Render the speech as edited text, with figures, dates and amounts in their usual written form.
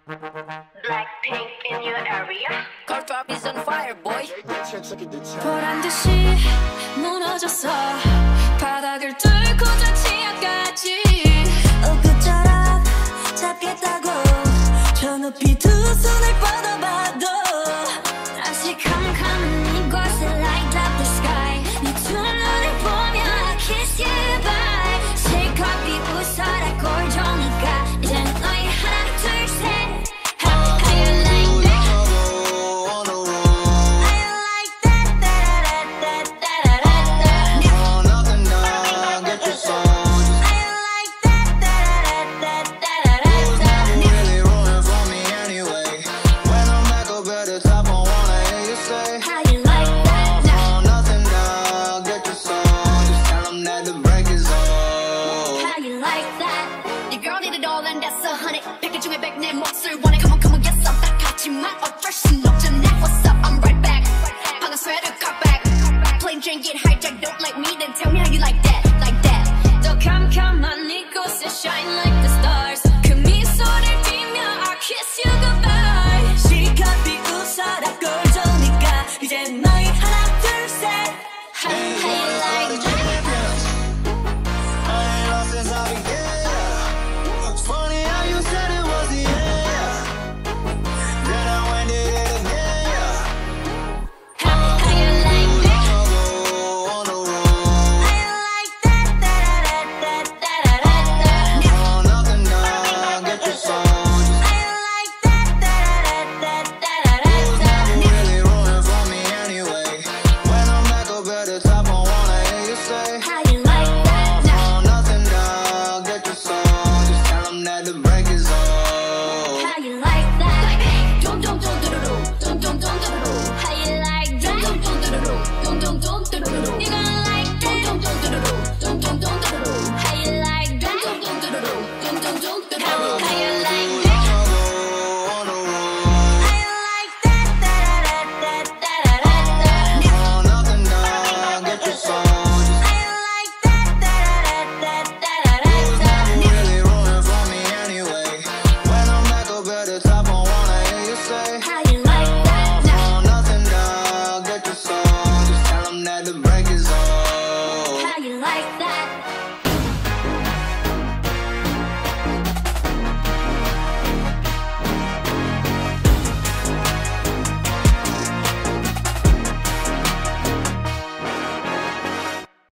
Blackpink in your area. Car trap is on fire, boy. 보란듯이 무너졌어. 바닥을 뚫고 저 지하까지. 엊그처럼 잡겠다고 저 높이 두 손을 뻗어봐도 다시 캄캄한 이곳에 light up the sky. 네 두 눈을 보며 I kiss you bye. 실컷 비웃어라 꼴종이가 이젠 너희 하나 둘 셋. Get hijacked, don't like me, then tell me how you like that, like that. 더 캄캄한 이곳에 shine like the stars. 그 미소를 띠며 I kiss you goodbye. 실컷 비웃어라 꼴좋으니까 이제 너희 하나 둘 셋. How you like that? I ain't lost since I began. It's funny how you said it was the end. Then I went and did it again. How you like that? How you like that?